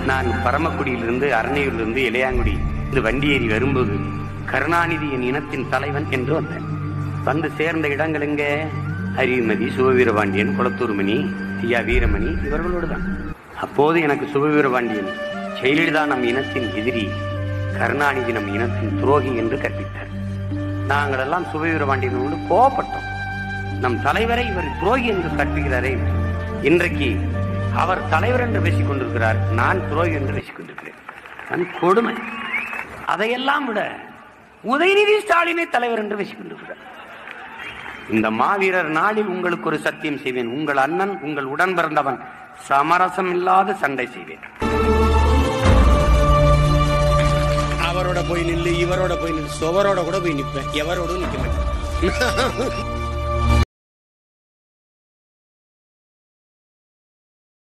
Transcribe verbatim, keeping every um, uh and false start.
நான் பரமக்குடியிலிருந்து அரணையூரிலிருந்து இளையாங்குடி இந்த வண்டி ஏறி வரும்போது கருணாநிதி என் இனத்தின் தலைவன் என்று வந்தேன். வந்து சேர்ந்த இடங்கள் எங்க? அரிமதி, சுபவீரபாண்டியன், குளத்தூர்மணி, ஐயா வீரமணி இவர்களோடு தான். அப்போது எனக்கு சுபவீரபாண்டியன் ஜெயலலிதா நம் இனத்தின் எதிரி, கருணாநிதி நம் இனத்தின் துரோகி என்று கற்பித்தார். நாங்கள் எல்லாம் சுபவீரபாண்டியனோடு கோபப்பட்டோம். நம் தலைவரை இவர் துரோகி என்று கற்பிக்கிறாரே. இன்றைக்கு அவர் தலைவர் என்று பேசிக் கொண்டிருக்கிறார், நான் துரோகி என்று பேசிக் கொண்டிருக்கிறேன். நான் கொடுமை. அதையெல்லாம் விட உதயநிதி ஸ்டாலினை தலைவர் என்று பேசிக் கொண்டிருக்கிறார். இந்த மாவீரர் நாளில் உங்களுக்கு ஒரு சத்தியம் செய்வேன். உங்கள் அண்ணன், உங்கள் உடன் பிறந்தவன், சமரசம் இல்லாத சண்டை செய்வேன். அவரோட போய் நில்லு, இவரோட போய் நில்லு, சுவரோட கூட போய் நிற்பேன், எவரோட நிற்க மாட்டேன்.